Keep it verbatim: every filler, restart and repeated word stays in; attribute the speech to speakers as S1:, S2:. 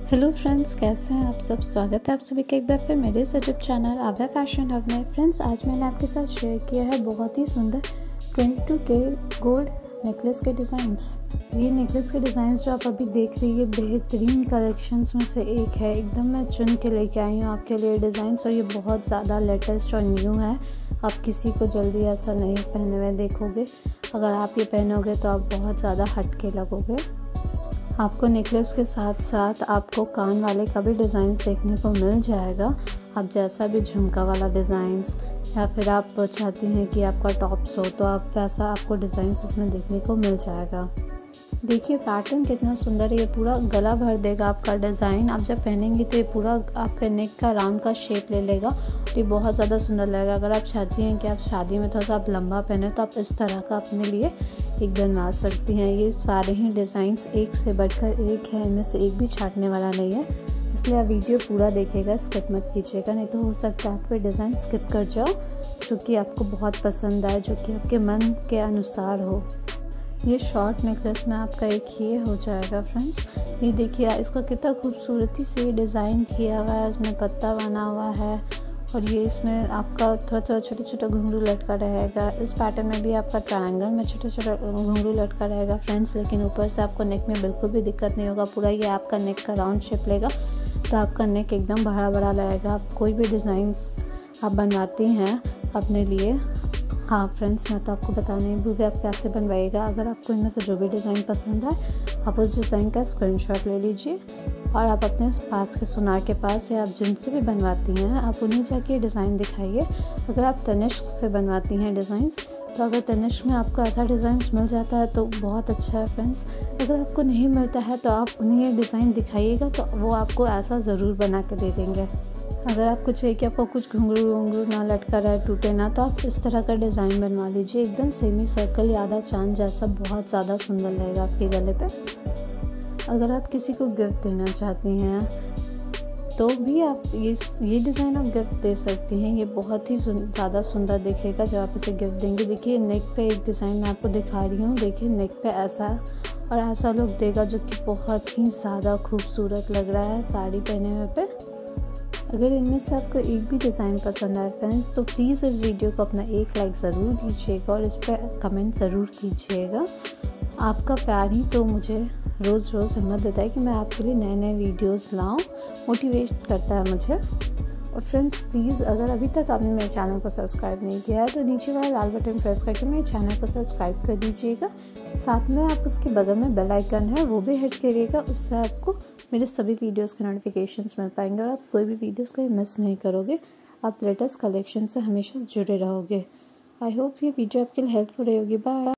S1: Hello friends, कैसे हैं आप सब। स्वागत है आप सभी का एक बार फिर मेरे इस YouTube channel Abha fashion hub में। फ्रेंड्स, आज मैंने आपके साथ शेयर किया है बहुत ही सुंदर बाईस के गोल्ड नेकलेस के डिज़ाइंस। ये नेकलेस के डिज़ाइंस जो आप अभी देख रही है बेहतरीन कलेक्शंस में से एक है। एकदम मैं चुन के लेके आई हूँ आपके लिए डिज़ाइंस, और ये बहुत ज़्यादा लेटेस्ट और न्यू है। आप किसी को जल्दी ऐसा नहीं पहने हुए देखोगे। अगर आप ये पहनोगे तो आप बहुत ज़्यादा हटके लगोगे। आपको नेकलेस के साथ साथ आपको कान वाले का भी डिज़ाइंस देखने को मिल जाएगा। आप जैसा भी झुमका वाला डिज़ाइंस, या फिर आप चाहती हैं कि आपका टॉप्स हो तो आप वैसा आपको डिज़ाइंस इसमें देखने को मिल जाएगा। देखिए पैटर्न कितना सुंदर है। ये पूरा गला भर देगा आपका डिज़ाइन। आप जब पहनेंगी तो ये पूरा आपके नेक का राउंड का शेप ले लेगा। ये बहुत ज़्यादा सुंदर लगेगा। अगर आप चाहती हैं कि आप शादी में थोड़ा सा आप लंबा पहने तो आप इस तरह का अपने लिए एक बनवा सकती हैं। ये सारे ही डिज़ाइंस एक से बढ़कर एक है, इनमें से एक भी छाटने वाला नहीं है। इसलिए आप वीडियो पूरा देखिएगा, स्किप मत कीजिएगा, नहीं तो हो सकता है आपको डिज़ाइन स्किप कर जाओ जो कि आपको बहुत पसंद आए, जो कि आपके मन के अनुसार हो। ये शॉर्ट नेकलेस में आपका एक ये हो जाएगा फ्रेंड्स। ये देखिए इसका कितना खूबसूरती से ये डिज़ाइन किया हुआ है। इसमें पत्ता बना हुआ है, और ये इसमें आपका थोड़ा थोड़ा छोटा छोटा घुंघरू लटका रहेगा। इस पैटर्न में भी आपका ट्रायंगल में छोटा छोटा घुंघरू लटका रहेगा फ्रेंड्स, लेकिन ऊपर से आपको नेक में बिल्कुल भी दिक्कत नहीं होगा। पूरा ये आपका नेक का राउंड शेप लेगा, तो आपका नेक एकदम बड़ा बड़ा लगेगा। आप कोई भी डिज़ाइंस आप बनवाती हैं अपने लिए, हाँ फ्रेंड्स, मैं तो आपको बताना ही भूल गई आप कैसे बनवाइएगा। अगर आपको इनमें से जो भी डिज़ाइन पसंद है आप उस डिज़ाइन का स्क्रीनशॉट ले लीजिए, और आप अपने पास के सुनार के पास या आप जिनसे भी बनवाती हैं आप उन्हें जाके डिज़ाइन दिखाइए। अगर आप तनिष्क से बनवाती हैं डिज़ाइंस, तो अगर तनिष्क में आपको ऐसा डिज़ाइंस मिल जाता है तो बहुत अच्छा है फ्रेंड्स। अगर आपको नहीं मिलता है तो आप उन्हें ये डिज़ाइन दिखाइएगा, तो वो आपको ऐसा ज़रूर बना के दे देंगे। अगर आपको चाहिए कि आपको कुछ घुंघरू वुंघरू ना लटका रहे, टूटे ना, तो आप इस तरह का डिज़ाइन बनवा लीजिए। एकदम सेमी सर्कल या आधा चांद जैसा बहुत ज़्यादा सुंदर लगेगा आपके गले पे। अगर आप किसी को गिफ्ट देना चाहती हैं तो भी आप ये ये डिज़ाइन आप गिफ्ट दे सकती हैं। ये बहुत ही ज़्यादा सुंदर दिखेगा जब आप इसे गिफ्ट देंगे। देखिए नेक पे एक डिज़ाइन मैं आपको दिखा रही हूँ। देखिए नेक पे ऐसा और ऐसा लुक देगा जो कि बहुत ही ज़्यादा खूबसूरत लग रहा है साड़ी पहने हुए पे। अगर इनमें से आपको एक भी डिज़ाइन पसंद आए फ्रेंड्स, तो प्लीज़ इस वीडियो को अपना एक लाइक ज़रूर दीजिएगा और इस पर कमेंट ज़रूर कीजिएगा। आपका प्यार ही तो मुझे रोज़ रोज़ हिम्मत देता है कि मैं आपके लिए नए नए वीडियोस लाऊं, मोटिवेट करता है मुझे। और फ्रेंड्स प्लीज़, अगर अभी तक आपने मेरे चैनल को सब्सक्राइब नहीं किया है तो नीचे वाला लाल बटन प्रेस करके मेरे चैनल को सब्सक्राइब कर दीजिएगा। साथ में आप उसके बगल में बेल आइकन है वो भी हिट करिएगा। उससे आपको मेरे सभी वीडियोस के नोटिफिकेशंस मिल पाएंगे, और आप कोई भी वीडियोस कहीं मिस नहीं करोगे। आप लेटेस्ट कलेक्शन से हमेशा जुड़े रहोगे। आई होप ये वीडियो आपके लिए हेल्पफुल रहेगी। बाय।